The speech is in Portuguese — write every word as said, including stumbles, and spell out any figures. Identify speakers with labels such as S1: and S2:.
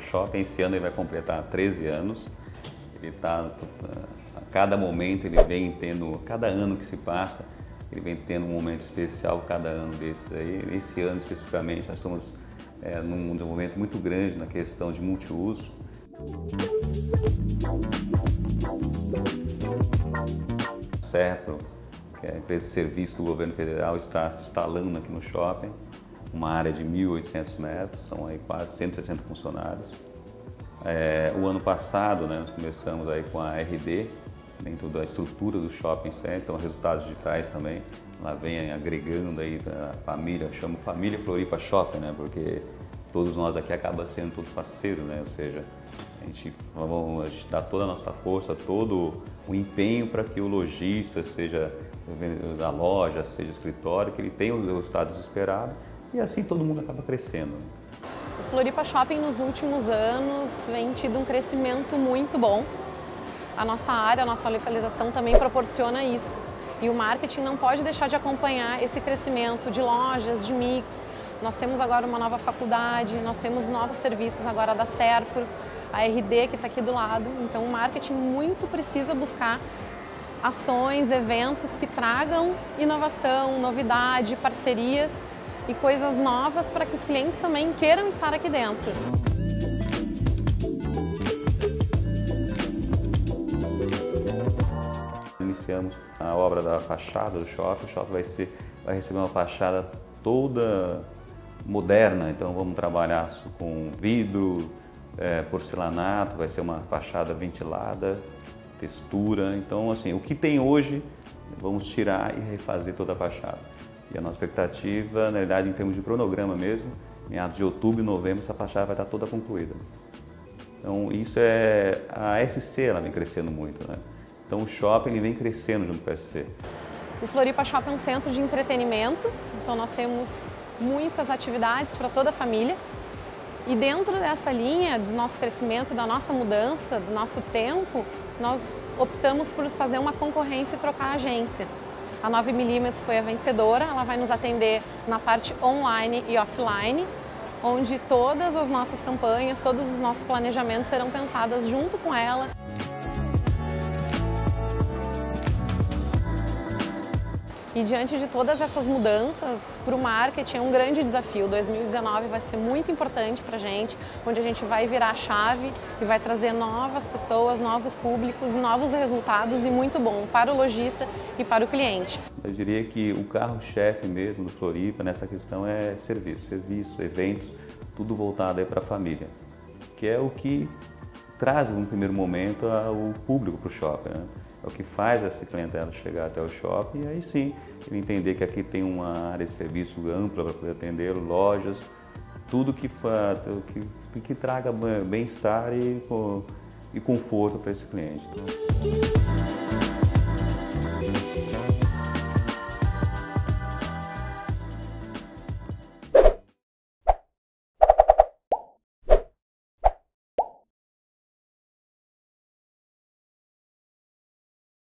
S1: Shopping. Esse ano ele vai completar treze anos. Ele está, a cada momento ele vem tendo, cada ano que se passa, ele vem tendo um momento especial cada ano desses aí. Esse ano especificamente nós estamos é, num desenvolvimento muito grande na questão de multiuso. A Serpro, que é a empresa de serviço do governo federal, está se instalando aqui no shopping, uma área de mil e oitocentos metros, são aí quase cento e sessenta funcionários. É, o ano passado, né, nós começamos aí com a R D, dentro da estrutura do shopping center, então resultados digitais também, lá vem agregando aí a família, eu chamo família Floripa Shopping, né, porque todos nós aqui acabam sendo todos parceiros, né, ou seja, a gente, vamos, a gente dá toda a nossa força, todo o empenho para que o lojista, seja da loja, seja escritório, que ele tenha os resultados esperados e assim todo mundo acaba crescendo.
S2: O Floripa Shopping nos últimos anos vem tido um crescimento muito bom. A nossa área, a nossa localização também proporciona isso. E o marketing não pode deixar de acompanhar esse crescimento de lojas, de mix. Nós temos agora uma nova faculdade, nós temos novos serviços agora da Serpro, a R D que está aqui do lado. Então o marketing muito precisa buscar ações, eventos que tragam inovação, novidade, parcerias e coisas novas para que os clientes também queiram estar aqui dentro.
S1: Iniciamos a obra da fachada do shopping. O shopping vai, ser, vai receber uma fachada toda moderna, então vamos trabalhar com vidro, é, porcelanato, vai ser uma fachada ventilada, textura. Então, assim, o que tem hoje, vamos tirar e refazer toda a fachada. E a nossa expectativa, na verdade, em termos de cronograma mesmo, meados de outubro e novembro, essa fachada vai estar toda concluída. Então, isso é... A S C, ela vem crescendo muito, né? Então, o shopping ele vem crescendo junto com a S C.
S2: O Floripa Shopping é um centro de entretenimento, então nós temos muitas atividades para toda a família. E dentro dessa linha do nosso crescimento, da nossa mudança, do nosso tempo, nós optamos por fazer uma concorrência e trocar a agência. A nove milímetros foi a vencedora, ela vai nos atender na parte online e offline, onde todas as nossas campanhas, todos os nossos planejamentos serão pensados junto com ela. E diante de todas essas mudanças, para o marketing é um grande desafio. dois mil e dezenove vai ser muito importante para a gente, onde a gente vai virar a chave e vai trazer novas pessoas, novos públicos, novos resultados e muito bom para o lojista e para o cliente.
S1: Eu diria que o carro-chefe mesmo do Floripa nessa questão é serviço, serviço, eventos, tudo voltado aí para a família, que é o que traz no primeiro momento o público para o shopping, né? É o que faz essa clientela chegar até o shopping e aí sim ele entender que aqui tem uma área de serviço ampla para poder atender, lojas, tudo que, que, que traga bem-estar e, e conforto para esse cliente.